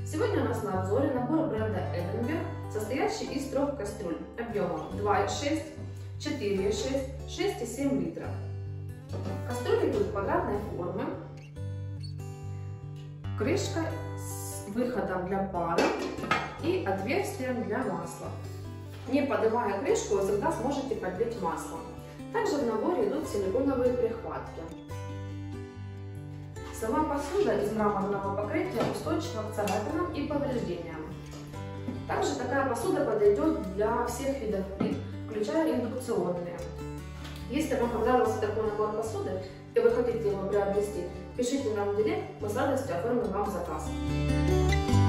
Сегодня у нас на обзоре набор бренда Edenberg, состоящий из 3 кастрюль объемом 2,6, 4,6, 6,7 литров. Кастрюли будут квадратной формы, крышка с выходом для пара и отверстием для масла. Не поднимая крышку, вы всегда сможете подлить масло. Также в наборе идут силиконовые прихватки. Сама посуда из мраморного покрытия устойчива к царапинам и повреждениям. Также такая посуда подойдет для всех видов плит, включая индукционные. Если вам понравился такой набор посуды и вы хотите его приобрести, пишите нам в директ, мы с радостью оформим вам заказ.